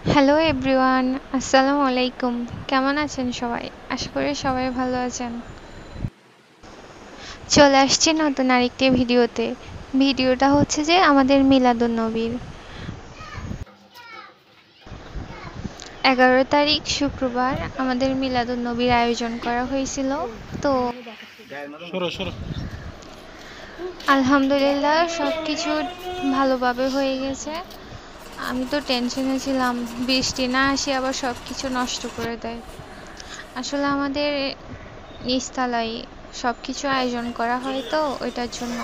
Hello everyone, আসসালামু আলাইকুম। কেমন আছেন সবাই? আশা করি সবাই ভালো আছেন। চলে আসছি নতুন আরেকটি ভিডিওতে। ভিডিওটা হচ্ছে যে আমাদের মিলাদ-উন-নবীর 11 তারিখ শুক্রবার আমাদের মিলাদ-উন-নবীর আয়োজন করা হয়েছিল। তো আলহামদুলিল্লাহ সব কিছু ভালোভাবে হয়ে গেছে। আমি তো টেনশনে ছিলাম বৃষ্টি না আসে আবার সব কিছু নষ্ট করে দেয়। আসলে আমাদের নিচতলায় সবকিছু আয়োজন করা হয় তো ওইটার জন্য।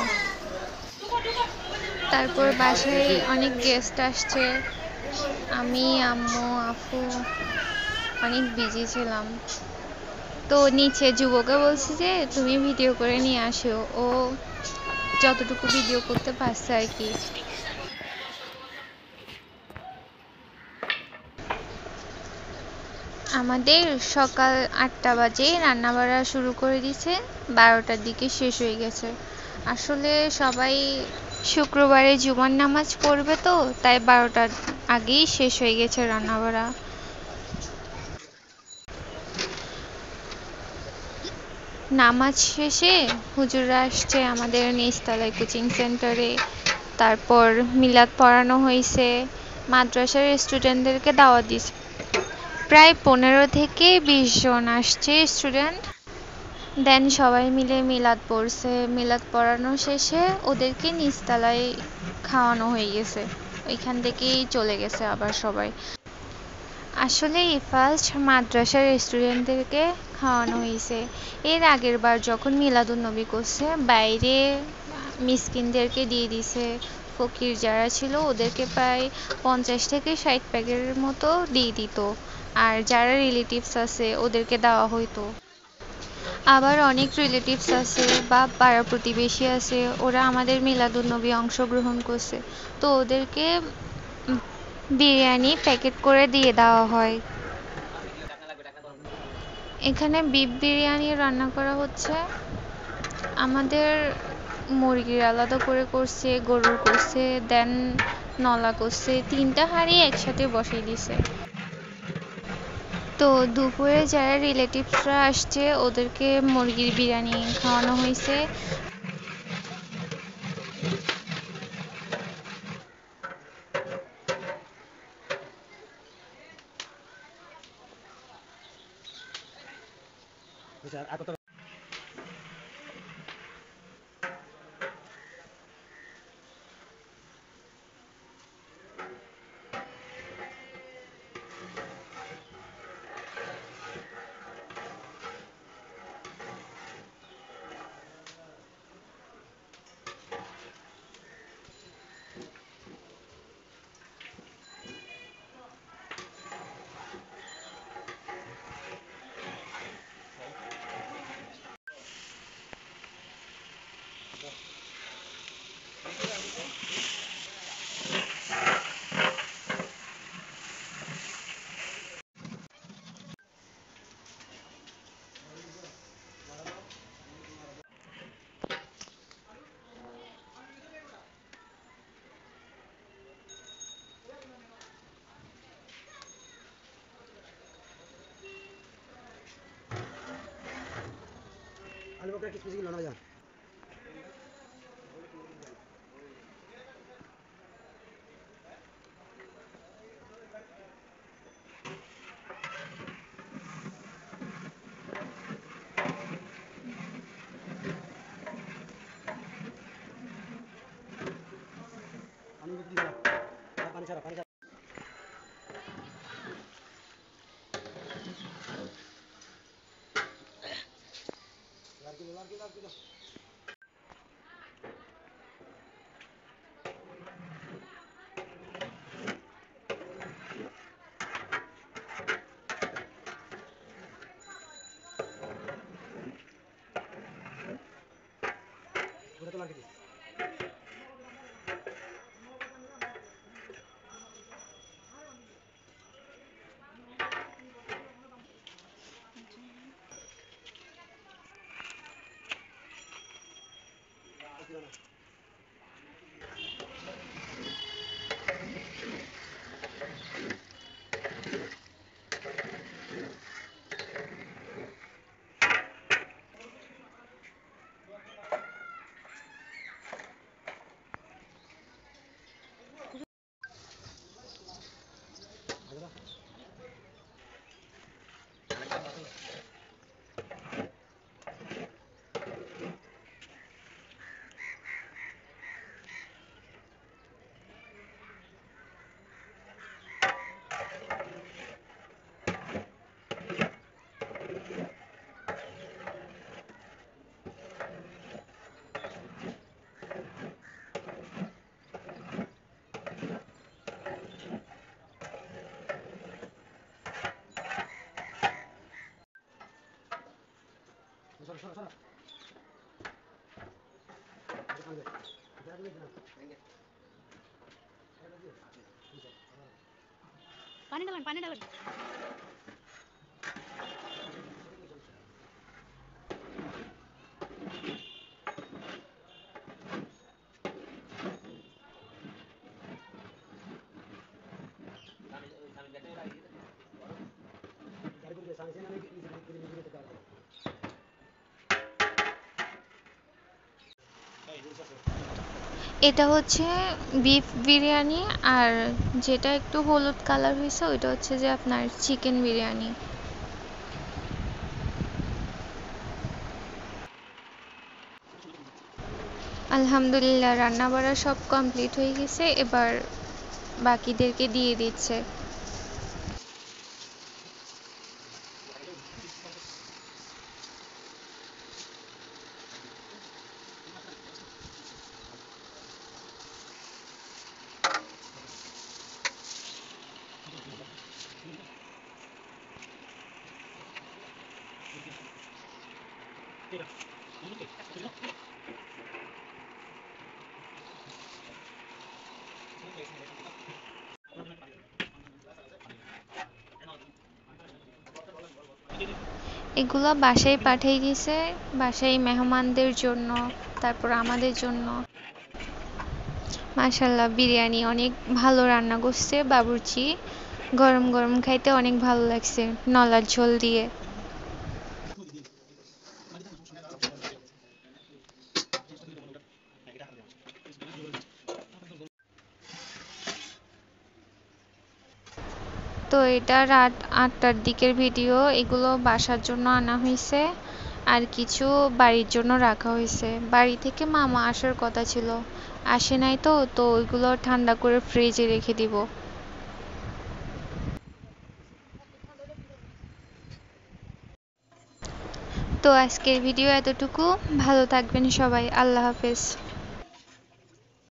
তারপর বাসায় অনেক গেস্ট আসছে, আমি আম্মু আফু অনেক বিজি ছিলাম। তো নিচে যুবকে বলছি যে তুমি ভিডিও করে নিয়ে আসো, ও যতটুকু ভিডিও করতে পারছে আর কি। আমাদের সকাল 8টা বাজে রান্না বাড়া শুরু করে দিছে, 12টার দিকে শেষ হয়ে গেছে। আসলে সবাই শুক্রবারে জুমার নামাজ পড়বে তো তাই 12টার আগেই শেষ হয়ে গেছে রান্না বাড়া। নামাজ শেষে হুজুররা আসছে আমাদের নিচতলায় কোচিং সেন্টারে। তারপর মিলাদ পড়ানো হয়েছে, মাদ্রাসার স্টুডেন্টদেরকে দাওয়াত দিছে। প্রায় 15 থেকে 20 জন আসছে স্টুডেন্ট। দেন সবাই মিলে মিলাদ পড়ছে, মিলাদ পড়ানো শেষে ওদেরকে নিচতলায় খাওয়ানো হয়ে গেছে, ওইখান থেকেই চলে গেছে আবার সবাই। আসলে এই ফার্স্ট মাদ্রাসার স্টুডেন্টদেরকে খাওয়ানো হয়েছে। এর আগের বার যখন মিলাদুন্নবী করছে বাইরে মিসকিনদেরকে দিয়ে দিছে, ফকির যারা ছিল ওদেরকে প্রায় 50 থেকে 60 প্যাকেটের মতো দিয়ে দিত, আর যারা রিলেটিভস আছে ওদেরকে দেওয়া হইতো। আবার অনেক রিলেটিভস আছে বা পাড়া প্রতিবেশী আছে, ওরা আমাদের মিলাদুন্নবী অংশগ্রহণ করছে, তো ওদেরকে বিরিয়ানি প্যাকেট করে দিয়ে দেওয়া হয়। এখানে বিফ বিরিয়ানি রান্না করা হচ্ছে। আমাদের মুরগির আলাদা করে করছে, গরুর করছে, দেন নলা করছে, 3টা হাঁড়ি একসাথে বসিয়ে দিছে। তো দুপুরে যারা রিলেটিভসরা আসছে ওদেরকে মুরগির বিরিয়ানি খাওয়ানো হয়েছে। পানি ঢালেন, পানি ঢালেন। এটা হচ্ছে বিফ বিরিয়ানি, আর যেটা একটু হলুদ কালার হয়েছে ওইটা হচ্ছে যে আপনার চিকেন বিরিয়ানি। আলহামদুলিল্লাহ রান্না বাড়া সব কমপ্লিট হয়ে গেছে, এবার বাকিদেরকে দিয়ে দিচ্ছে। এগুলো বাসায় পাঠিয়ে দিছে, বাসায় মেহমানদের জন্য, তারপর আমাদের জন্য। মাশাল্লাহ বিরিয়ানি অনেক ভালো রান্না করছে বাবুর্চি, গরম গরম খাইতে অনেক ভালো লাগছে নলার ঝোল দিয়ে। তো এটা রাত 8টার দিকের ভিডিও, এগুলো বাসার জন্য আনা হয়েছে আর কিছু বাড়ির জন্য রাখা হয়েছে। বাড়ি থেকে মামা আসার কথা ছিল, আসে নাই, তো তো ওইগুলো ঠান্ডা করে ফ্রিজে রেখে দিব। তো আজকের ভিডিও এতটুকু, ভালো থাকবেন সবাই, আল্লাহ হাফেজ।